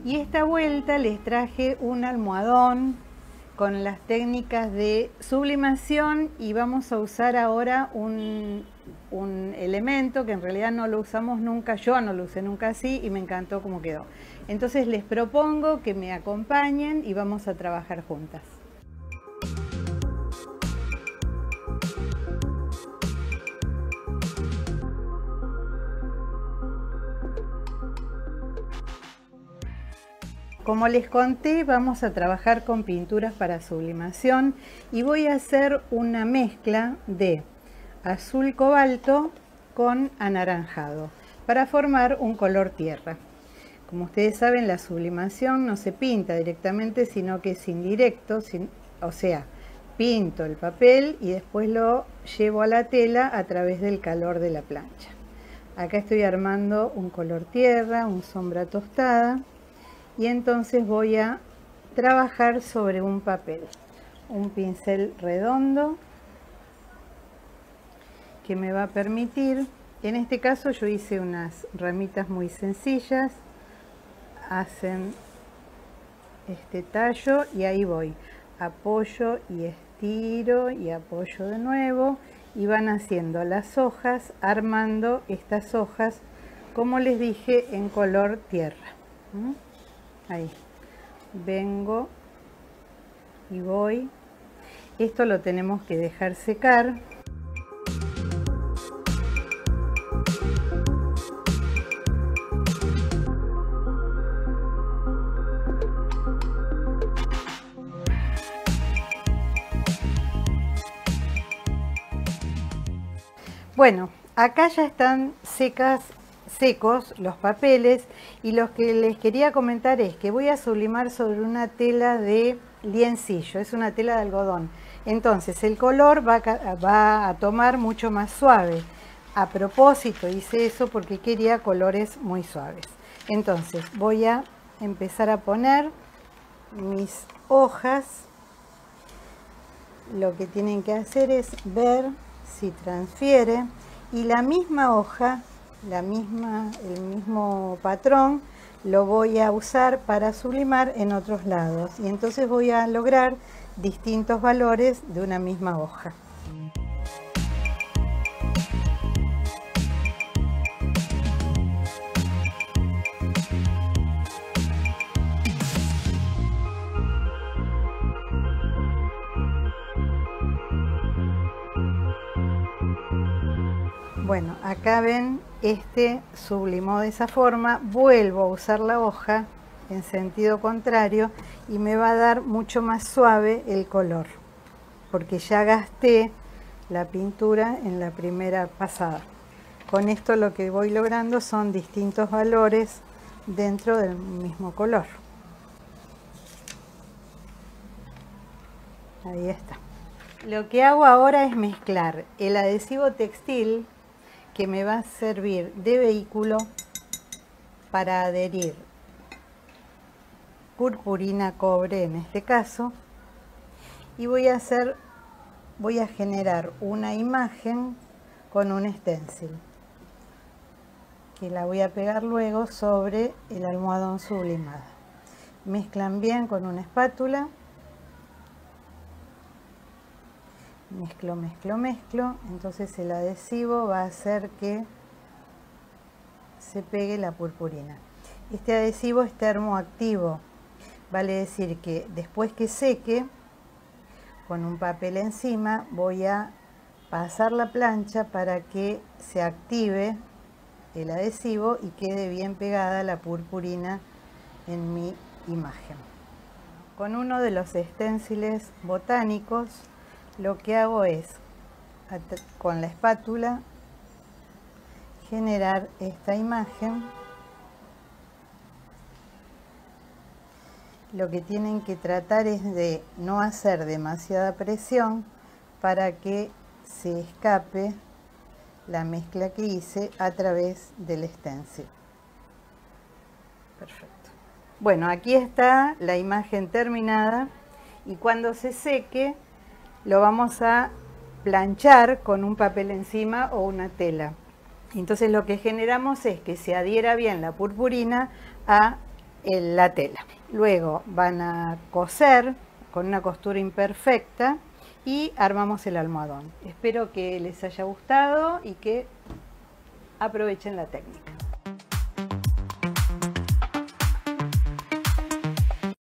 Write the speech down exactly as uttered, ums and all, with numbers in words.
Y esta vuelta les traje un almohadón con las técnicas de sublimación y vamos a usar ahora un, un elemento que en realidad no lo usamos nunca, yo no lo usé nunca así y me encantó cómo quedó. Entonces les propongo que me acompañen y vamos a trabajar juntas. Como les conté, vamos a trabajar con pinturas para sublimación y voy a hacer una mezcla de azul cobalto con anaranjado para formar un color tierra. Como ustedes saben, la sublimación no se pinta directamente, sino que es indirecto, sin, o sea, pinto el papel y después lo llevo a la tela a través del calor de la plancha. Acá estoy armando un color tierra, un sombra tostada. Y entonces voy a trabajar sobre un papel, un pincel redondo que me va a permitir, en este caso yo hice unas ramitas muy sencillas, hacen este tallo y ahí voy, apoyo y estiro y apoyo de nuevo y van haciendo las hojas, armando estas hojas, como les dije, en color tierra. ¿Mm? Ahí, vengo y voy. Esto lo tenemos que dejar secar. Bueno, acá ya están secas secos los papeles y lo que les quería comentar es que voy a sublimar sobre una tela de liencillo, es una tela de algodón, entonces el color va a, va a tomar mucho más suave. A propósito hice eso porque quería colores muy suaves. Entonces voy a empezar a poner mis hojas. Lo que tienen que hacer es ver si transfiere y la misma hoja, la misma, el mismo patrón lo voy a usar para sublimar en otros lados y entonces voy a lograr distintos valores de una misma hoja. Bueno, acá ven, este sublimó de esa forma, vuelvo a usar la hoja en sentido contrario y me va a dar mucho más suave el color, porque ya gasté la pintura en la primera pasada. Con esto lo que voy logrando son distintos valores dentro del mismo color. Ahí está. Lo que hago ahora es mezclar el adhesivo textil que me va a servir de vehículo para adherir purpurina cobre en este caso y voy a hacer voy a generar una imagen con un stencil que la voy a pegar luego sobre el almohadón sublimado. Mezclan bien con una espátula. Mezclo, mezclo, mezclo, entonces el adhesivo va a hacer que se pegue la purpurina. Este adhesivo es termoactivo, vale decir que después que seque, con un papel encima, voy a pasar la plancha para que se active el adhesivo y quede bien pegada la purpurina en mi imagen. Con uno de los esténciles botánicos, lo que hago es, con la espátula, generar esta imagen. Lo que tienen que tratar es de no hacer demasiada presión para que se escape la mezcla que hice a través del stencil. Perfecto. Bueno, aquí está la imagen terminada y cuando se seque lo vamos a planchar con un papel encima o una tela. Entonces lo que generamos es que se adhiera bien la purpurina a el- la tela. Luego van a coser con una costura imperfecta y armamos el almohadón. Espero que les haya gustado y que aprovechen la técnica.